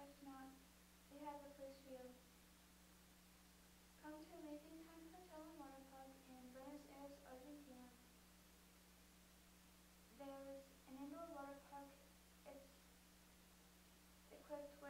If not, we have a place for you. Come to Amazing Time Hotel and Water Park in Buenos Aires, Argentina. There's an indoor water park. It's equipped